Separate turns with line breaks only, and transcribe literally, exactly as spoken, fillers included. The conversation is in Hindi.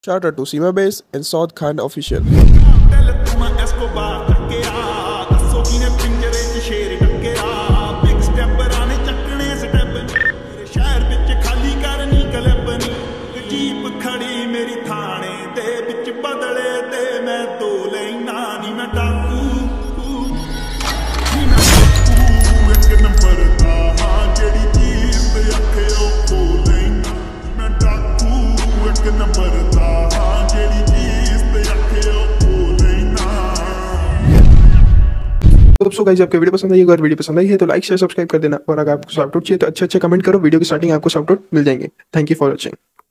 Shout out to Seema Base and Saud Khan Official. तो गाइस आपको वीडियो पसंद आई अगर वीडियो पसंद आई है तो लाइक शेयर सब्सक्राइब कर देना और अगर आपको शाउट आउट चाहिए तो अच्छे अच्छे कमेंट करो, वीडियो की स्टार्टिंग आपको शाउट आउट मिल जाएंगे। Thank you for watching.